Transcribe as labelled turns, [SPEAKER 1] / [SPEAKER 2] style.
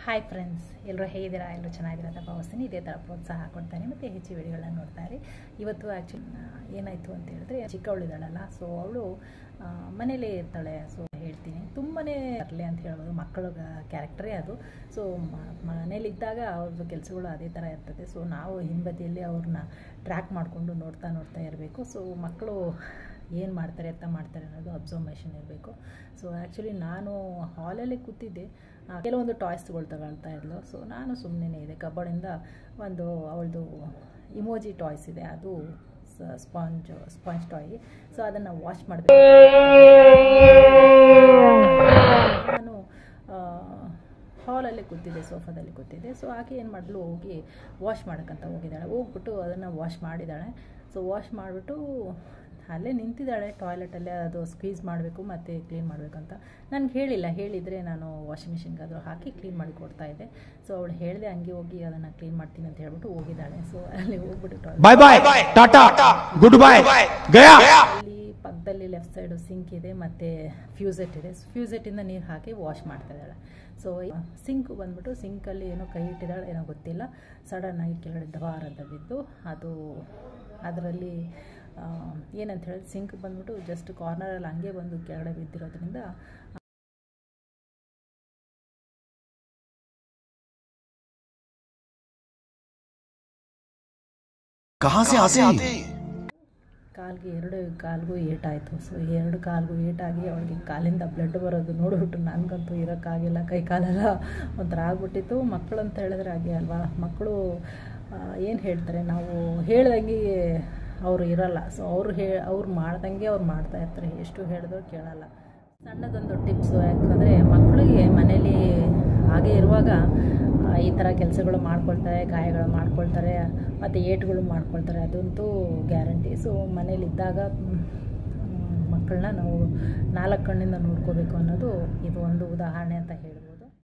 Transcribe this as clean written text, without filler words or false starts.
[SPEAKER 1] Hi friends, ಎಲ್ಲರೂ ಹೇಗಿದ್ದೀರಾ? ಎಲ್ಲರೂ ಚೆನ್ನಾಗಿದ್ದೀರಾ ಅಂತ ಭಾವಿಸ್ತೀನಿ. ಇದೇ ಥರ ಪ್ರೋತ್ಸಾಹ ಕೊಡ್ತಾನೆ ಮತ್ತು ಹೆಚ್ಚು ವಿಡಿಯೋಗಳನ್ನ ನೋಡ್ತಾರೆ. ಇವತ್ತು ಆ್ಯಕ್ಚುಲಿ ಏನಾಯಿತು ಅಂತ ಹೇಳಿದ್ರೆ, ಚಿಕ್ಕವಳಿದ್ದಾಳಲ್ಲ, ಸೊ ಅವಳು ಮನೇಲೇ ಇರ್ತಾಳೆ. ಸೊ ಹೇಳ್ತೀನಿ, ತುಂಬಾ ಇರಲಿ ಅಂತ ಹೇಳ್ಬೋದು, ಮಕ್ಕಳ ಕ್ಯಾರೆಕ್ಟರೇ ಅದು. ಸೊ ಮನೇಲಿದ್ದಾಗ ಅವ್ರದ್ದು ಕೆಲಸಗಳು ಅದೇ ಥರ ಇರ್ತದೆ. ಸೊ ನಾವು ಹಿಂಬದಿಯಲ್ಲಿ ಅವ್ರನ್ನ ಟ್ರ್ಯಾಕ್ ಮಾಡಿಕೊಂಡು ನೋಡ್ತಾ ಇರಬೇಕು. ಸೊ ಮಕ್ಕಳು ಏನು ಮಾಡ್ತಾರೆ ಅಂತ ಮಾಡ್ತಾರೆ ಅನ್ನೋದು ಅಬ್ಸರ್ವೇಷನ್ ಇರಬೇಕು. ಸೊ ಆ್ಯಕ್ಚುಲಿ ನಾನು ಹಾಲಲ್ಲೇ ಕೂತಿದ್ದೆ, ಕೆಲವೊಂದು ಟಾಯ್ಸ್ ತಗೊಳ್ತಾ ಇದ್ಲು. ಸೊ ನಾನು ಸುಮ್ಮನೆ ಇದೆ, ಕಬೋರ್ಡಿಂದ ಒಂದು ಅವಳದು ಇಮೋಜಿ ಟಾಯ್ಸ್ ಇದೆ, ಅದು ಸ್ಪಾಂಜ್ ಟಾಯ್. ಸೊ ಅದನ್ನು ವಾಶ್ ಮಾಡಬೇಕು. ನಾನು ಹಾಲಲ್ಲಿ ಕೂತಿದ್ದೆ, ಸೋಫಾದಲ್ಲಿ ಕೂತಿದ್ದೆ. ಸೊ ಆಕೆ ಏನು ಮಾಡಲು, ಹೋಗಿ ವಾಶ್ ಮಾಡೋಕ್ಕಂತ ಹೋಗಿದ್ದಾಳೆ. ಹೋಗ್ಬಿಟ್ಟು ಅದನ್ನು ವಾಶ್ ಮಾಡಿದ್ದಾಳೆ. ಸೊ ವಾಶ್ ಮಾಡಿಬಿಟ್ಟು ಅಲ್ಲೇ ನಿಂತಿದ್ದಾಳೆ ಟಾಯ್ಲೆಟಲ್ಲೇ. ಅದು ಸ್ಕ್ವೀಸ್ ಮಾಡಬೇಕು ಮತ್ತು ಕ್ಲೀನ್ ಮಾಡಬೇಕು ಅಂತ ನನಗೆ ಹೇಳಿಲ್ಲ. ಹೇಳಿದರೆ ನಾನು ವಾಷಿಂಗ್ ಮಿಷಿನ್ಗೆ ಅದು ಹಾಕಿ ಕ್ಲೀನ್ ಮಾಡಿ ಕೊಡ್ತಾಯಿದ್ದೆ. ಸೊ ಅವಳು ಹೇಳಿದೆ, ಹಂಗೆ ಹೋಗಿ ಅದನ್ನು ಕ್ಲೀನ್ ಮಾಡ್ತೀನಿ ಅಂತ ಹೇಳ್ಬಿಟ್ಟು ಹೋಗಿದ್ದಾಳೆ. ಸೊ ಅಲ್ಲಿ ಹೋಗ್ಬಿಟ್ಟು ಅಲ್ಲಿ ಪಕ್ಕದಲ್ಲಿ ಲೆಫ್ಟ್ ಸೈಡು ಸಿಂಕ್ ಇದೆ ಮತ್ತು ಫ್ಯೂಸೆಟ್ ಇದೆ. ಫ್ಯೂಸೆಟ್ಟಿಂದ ನೀರು ಹಾಕಿ ವಾಶ್ ಮಾಡ್ತಾಯಿದ್ದಾಳೆ. ಸೊ ಸಿಂಕ್ ಬಂದ್ಬಿಟ್ಟು, ಸಿಂಕಲ್ಲಿ ಏನೋ ಕೈ ಇಟ್ಟಿದ್ದಾಳೆ, ಏನೋ ಗೊತ್ತಿಲ್ಲ, ಸಡನ್ನಾಗಿ ಕೆಳಗಡೆ ದವಾರ ಅಂತ ಬಿದ್ದು ಅದು ಅದರಲ್ಲಿ ಏನಂತ ಹೇಳಿದ್ರೆ, ಸಿಂಕ್ ಬಂದ್ಬಿಟ್ಟು ಜಸ್ಟ್ ಕಾರ್ನರಲ್ಲಿ ಹಂಗೆ ಬಂದು ಕೆಳಗಡೆ ಬಿದ್ದಿರೋದ್ರಿಂದ ಎರಡು ಕಾಲ್ಗೂ ಏಟಾಯಿತು. ಸೊ ಎರಡು ಕಾಲ್ಗೂ ಏಟಾಗಿ ಅವಳಿಗೆ ಕಾಲಿಂದ ಬ್ಲಡ್ ಬರೋದು ನೋಡಿಬಿಟ್ಟು ನನಗಂತೂ ಇರೋಕ್ಕಾಗಿಲ್ಲ, ಕೈ ಕಾಲೆಲ್ಲ ಒಂಥರ ಆಗ್ಬಿಟ್ಟಿತ್ತು. ಮಕ್ಕಳು ಅಂತ ಹೇಳಿದ್ರೆ ಹಾಗೆ ಅಲ್ವಾ, ಮಕ್ಕಳು ಏನು ಹೇಳ್ತಾರೆ, ನಾವು ಹೇಳ್ದಂಗೆ ಅವರು ಇರಲ್ಲ. ಸೊ ಅವ್ರು ಮಾಡ್ದಂಗೆ ಅವ್ರು ಮಾಡ್ತಾಯಿರ್ತಾರೆ, ಎಷ್ಟು ಹೇಳಿದ್ರು ಕೇಳಲ್ಲ. ಸಣ್ಣದೊಂದು ಟಿಪ್ಸು, ಯಾಕಂದರೆ ಮಕ್ಕಳಿಗೆ ಮನೇಲಿ ಹಾಗೆ ಇರುವಾಗ ಈ ಥರ ಕೆಲಸಗಳು ಮಾಡ್ಕೊಳ್ತಾರೆ, ಗಾಯಗಳು ಮಾಡ್ಕೊಳ್ತಾರೆ ಮತ್ತು ಏಟುಗಳು ಮಾಡ್ಕೊಳ್ತಾರೆ, ಅದಂತೂ ಗ್ಯಾರಂಟಿ. ಸೊ ಮನೇಲಿದ್ದಾಗ ಮಕ್ಕಳನ್ನ ನಾವು 4 ಕಣ್ಣಿಂದ ನೋಡ್ಕೋಬೇಕು ಅನ್ನೋದು ಇದು ಒಂದು ಉದಾಹರಣೆ ಅಂತ ಹೇಳ್ಬೋದು.